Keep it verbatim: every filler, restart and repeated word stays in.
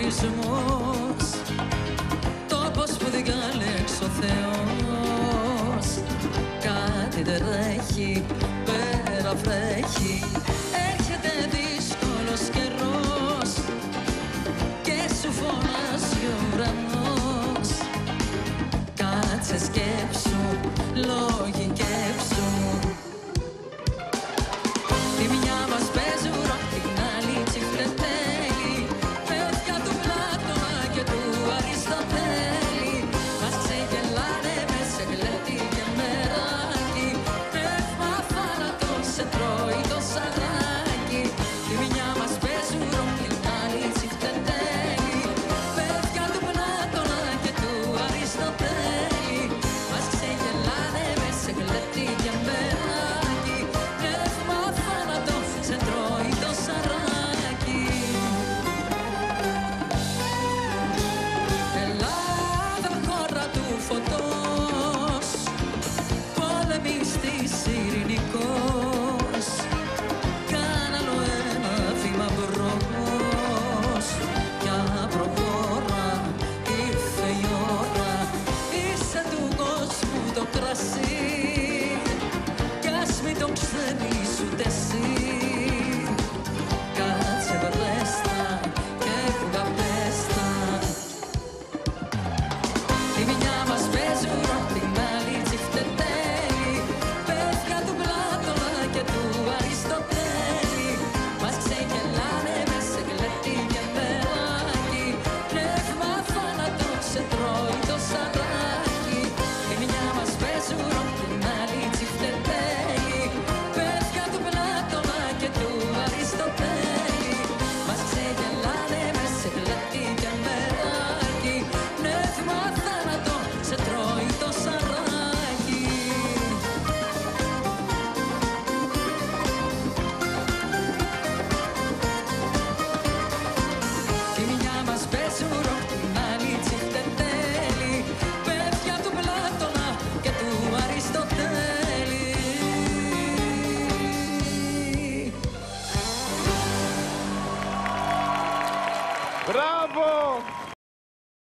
εθισμός, τόπος που διάλεξε ο Θεός. Κάτι δεν τρέχει, πέρα βρέχει, έρχεται δύσκολος καιρός και σου φωνάζει ο ουρανός. Κάτσε σκέψου, λογικέψου. Τη μια μας παίζει ροκ, την άλλη τσιφτετέλη, παιδιά του Πλάτωνα και του Αριστοτέλη. Μας ξεγελάνε με σε γλέτη και μεράκι, πνεύμα θάνατο σε τρώει το σαράκι. Τη μια μας παίζει ροκ, την άλλη τσιφτετέλη, παιδιά του Πλάτωνα και του Αριστοτέλη. Μας ξεγελάνε με σε γλέτη και μεράκι, πνεύμα θάνατο σε τρώει το σαράκι. Ελλάδα, χώρα του φωτός, πολεμιστής ειρηνικός, κάνε άλλο ένα βήμα μπρος. Πια προχώρα, ήρθε η ώρα, είσαι του κόσμου το κρασί, κι ας μην τον ξέρεις ούτε εσύ. Κάτσε βρέστα και φουγαπέστα. Τη μια μας παίζει ροκ, την άλλη τσιφτετέλη, παιδιά του Πλάτωνα και του Αριστοτέλη. Μας ξεγελάνε με σε γλέτη και μεράκι, πνεύμα θάνατο σε τρώει το σαράκι. Τη μια μας παίζει ροκ, την άλλη τσιφτετέλη, παιδιά του Πλάτωνα και του Αριστοτέλη. Μας ξεγελάνε με σε γλέτη και μεράκι, πνεύμα θάνατο σε τρώει το σαράκι. Τη μια μας παίζει ροκ, την άλλη τσιφτετέλη, παιδιά του Πλάτωνα και του Αριστοτέλη. Μπράβο!